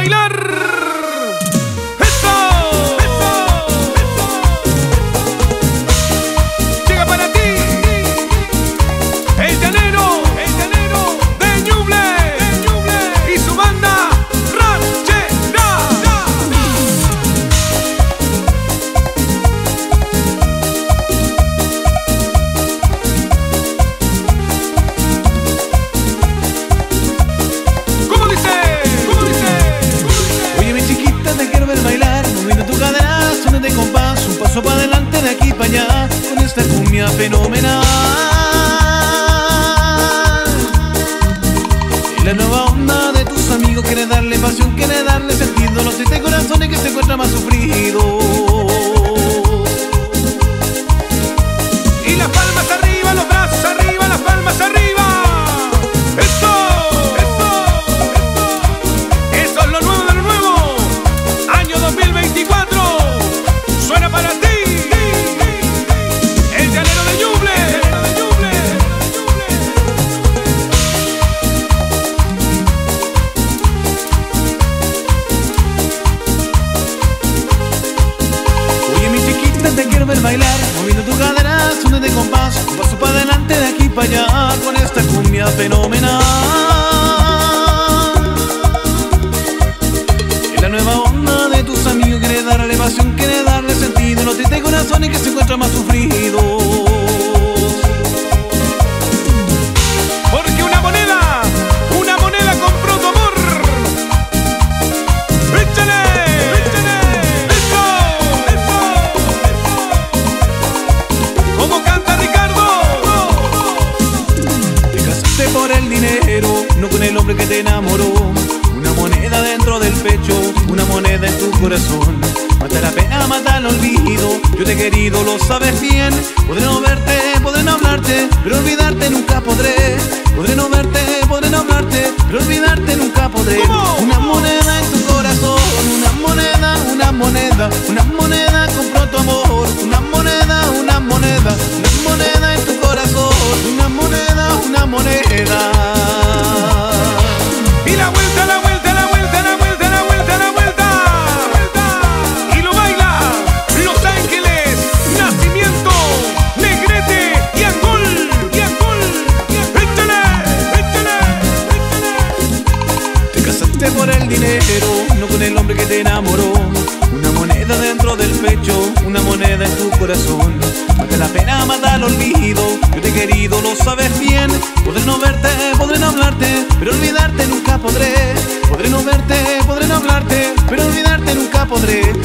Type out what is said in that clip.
bailar. ¡Eso! Llega para ti el llanero de Ñuble y su banda ranchera. ¿Cómo dice? Oye, mi chiquita, te quiero ver bailar, moviendo tu cadera, son de compás, un paso para adelante, de aquí para allá, con esta cumbia fenomenal. Y la nueva onda de tus amigos quiere darle pasión, quiere darle sentido a los tristes corazones que se encuentran más sufridos. Y las palmas arriba, los brazos arriba, las palmas arriba. ¡Eso! Eso es lo nuevo de lo nuevo. Año 2024. Suena para ti el llanero de Ñuble. Oye, mi chiquita, te quiero ver bailar, moviendo tu cadera, son de compás, un paso para adelante, de aquí para allá, con esta cumbia fenomenal. Y la nueva onda de tus amigos quiere darle pasión, quiere darle sentido a los tristes corazones que se encuentran más sufridos. Porque una moneda compró tu amor. ¡Échale! ¡Eso! ¿Cómo canta Ricardo? Te casaste por el dinero, no con el hombre que te enamoró. Una moneda dentro del pecho, una moneda en tu corazón. Mata la pena, mata el olvido. Yo te he querido, lo sabes bien. Podré no verte, podré no hablarte, pero olvidarte nunca podré. Podré no verte, podré no hablarte, pero olvidarte nunca podré. ¿Cómo? Una moneda en tu corazón, una moneda, una moneda, una moneda compró tu amor. Una moneda, una moneda, una moneda en tu corazón. Una moneda, una moneda. Y la vuelta, la vuelta, la vuelta, la vuelta, la vuelta, la vuelta. Y lo baila Los Ángeles, Nacimiento, Negrete y Angol. ¡Échale! Te casaste por el dinero, no con el hombre que te enamoró. Una moneda dentro del pecho, una moneda en tu corazón. Mata la pena, mata el olvido. Yo te he querido, lo sabes bien. Podré no verte, podré no hablarte, pero olvidarte nunca podré. Podré no verte, podré no hablarte, pero olvidarte nunca podré.